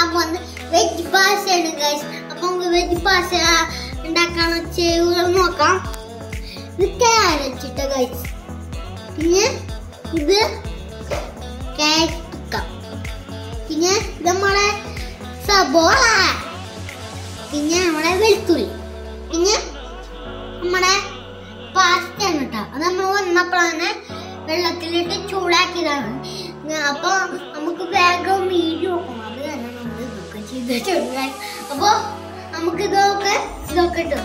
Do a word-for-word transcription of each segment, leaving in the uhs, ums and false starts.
അപ്പോൾ veg പാസ്തയാണ് guys. അപ്പോൾ നമുക്ക് വെജ് പാസ്ത ഉണ്ടാക്കാൻ ചെയ്യുക നോക്കാം. ഇത് ക്യാരറ്റ് ഇട്ട ഗൈസ്, പിന്നെ ഇത് ക്യാപ്സിക്കം, പിന്നെ ഇത് നമ്മളെ സബോള, പിന്നെ നമ്മുടെ വെളുത്തുള്ളി, പിന്നെ നമ്മുടെ പാസ്തയാണ് കേട്ടോ. അത് നമ്മൾ വന്നപ്പോഴാണ് വെള്ളത്തിലിട്ട് ചൂടാക്കിയതാണ്. അപ്പൊ നമുക്ക് വേഗം മീൻ നോക്കണം. അത് തന്നെ നമ്മൾ ഇതൊക്കെ ചെയ്തിട്ടുണ്ട്. അപ്പൊ നമുക്ക് ഇതൊക്കെ ഇതൊക്കെ ഇട്ടു.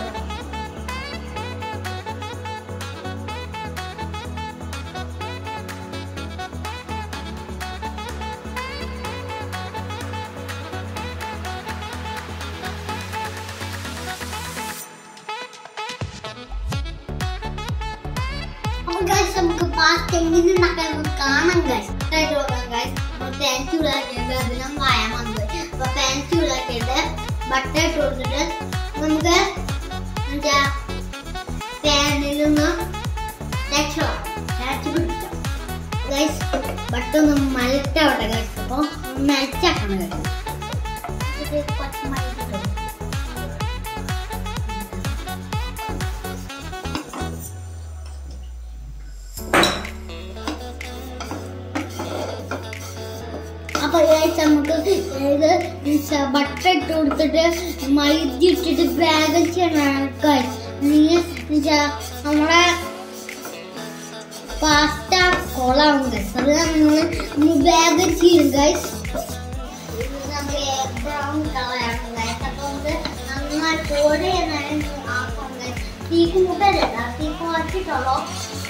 നമുക്ക് പാസ്ത എങ്ങനെ ഉണ്ടാക്കാൻ കാണാം ഗൈസ്. പാൻ ചൂടാക്കിയിട്ട് അതിനും വായാൻ വന്നത്. അപ്പൊ പാൻ ചൂടാക്കിയിട്ട് ബട്ടർ ഇട്ട് കൊടുത്തിട്ട് നമുക്ക് എന്താ പാനിൽ ഒന്ന് പിടിക്കാം ഗൈസ്. ബട്ടർ ഒന്ന് മെൽറ്റാവട്ടെ ഗൈസ്. അപ്പൊ മെൽറ്റാക്കണം ഗൈസ്. പച്ചമല്ലി ഇട്ടു. അപ്പൊ നമുക്ക് ബട്ടർ ഇട്ട് കൊടുത്തിട്ട് മൈദ ഇട്ടിട്ട് വേഗം ചെയ്യണം ഗൈസ്. നമ്മളെ പാസ്ത കൊളാവും ഗൈസ്. അത് നമ്മൾ വേഗം ചെയ്യും ഗൈസ്. ബ്രൗൺ കളറാണ് ഗൈസ്. അപ്പൊ നമുക്ക് നന്നായി കോഴി ആക്കാം ഗൈസ്. തീ കൂട്ടല്ല, തീ കുറച്ചിട്ടുള്ളൂ.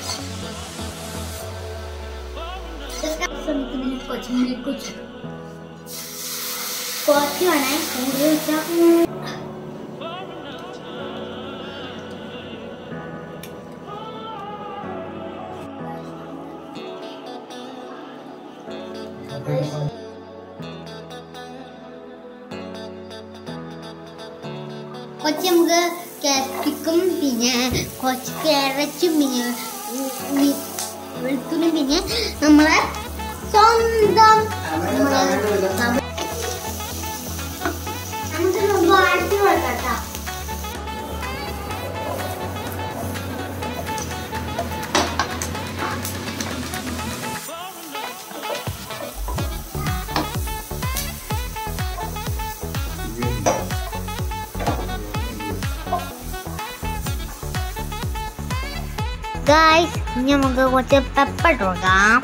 കൊച്ചുമല്ലി കൊച്ചു കുറച്ച് വേണേ കൂടുതൽ വെച്ചാൽ കുറച്ച് നമുക്ക് ക്യാപ്സിക്കും പിന്നെ കുറച്ച് ക്യാരറ്റും പിന്നെ വെളുത്തുള്ളിയും പിന്നെ നമ്മളെ സ്വന്തം നമുക്ക് വാട്ടി കൊടുക്കാം. ഗൈസ് ഇനി നമുക്ക് കുറച്ച് പെപ്പർ ഇട്ട് കൊടുക്കാം.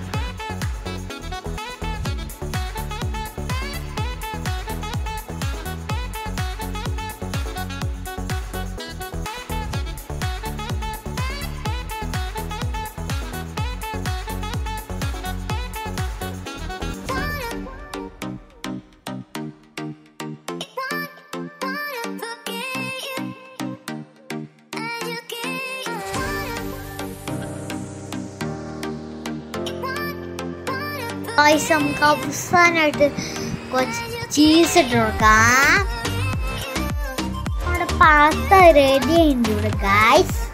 ഗൈസ് നമുക്ക് അവസാനമായിട്ട് കുറച്ച് ചീസ് ഇട്ട് കൊടുക്കാം. നമ്മുടെ പാസ്ത റെഡി ആയിട്ടുണ്ട് ഇവിടെ ഗൈസ്.